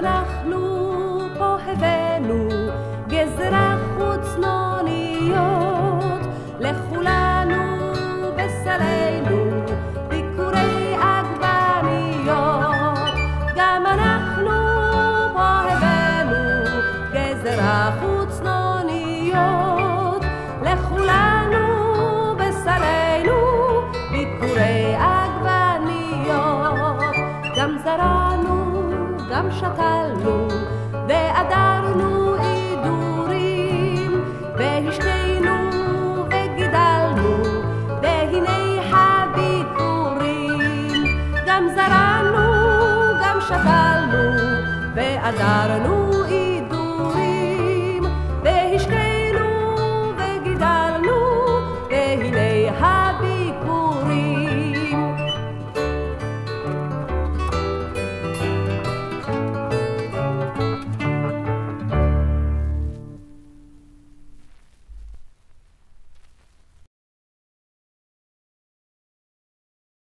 אנחנו פה הבאנו גזרה חוצנוניות לכולנו בסלנו ביקורי עגבניות. גם אנחנו פה הבאנו גזרה חוצנוניות לכולנו בסלנו ביקורי עגבניות. גם זרענו גם שתלנו ועדרנו עידורים והשקנו וגידלנו והנה הביקורים. גם זרענו גם שתלנו ועדרנו